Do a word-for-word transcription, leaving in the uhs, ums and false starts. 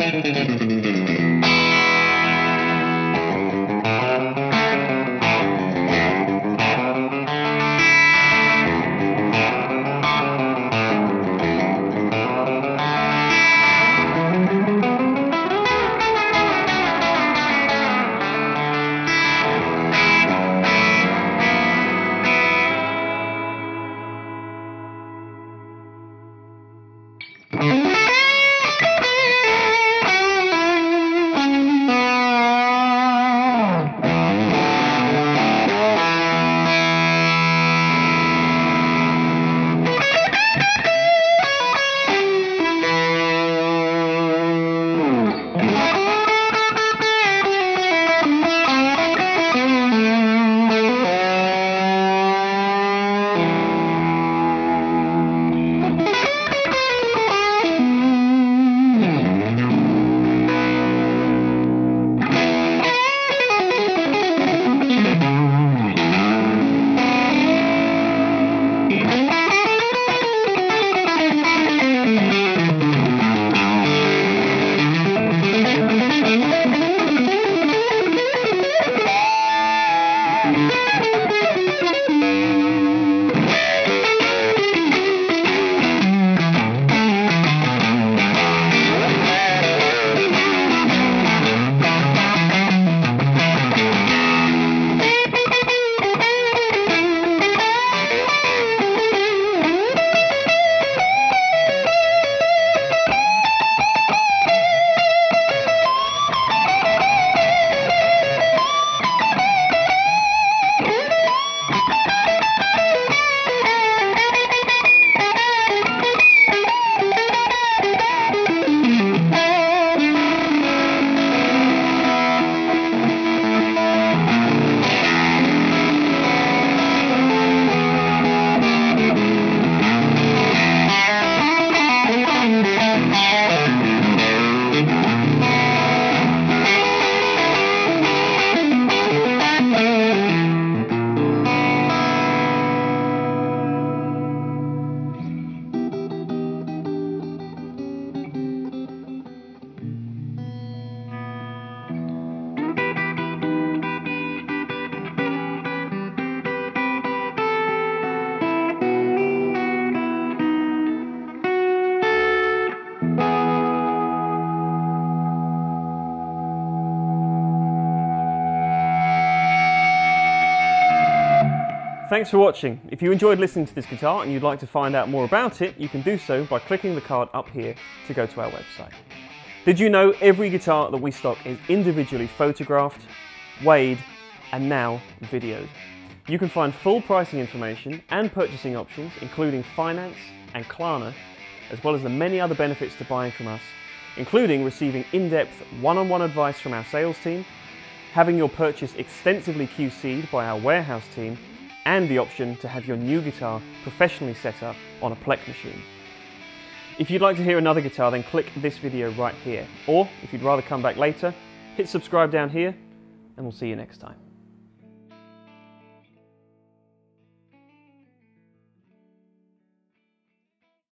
Thanks for watching. If you enjoyed listening to this guitar and you'd like to find out more about it, you can do so by clicking the card up here to go to our website. Did you know every guitar that we stock is individually photographed, weighed, and now videoed? You can find full pricing information and purchasing options, including finance and Klarna, as well as the many other benefits to buying from us, including receiving in-depth one-on-one advice from our sales team, having your purchase extensively Q C'd by our warehouse team, and the option to have your new guitar professionally set up on a Plek machine. If you'd like to hear another guitar, then click this video right here. Or, if you'd rather come back later, hit subscribe down here, and we'll see you next time.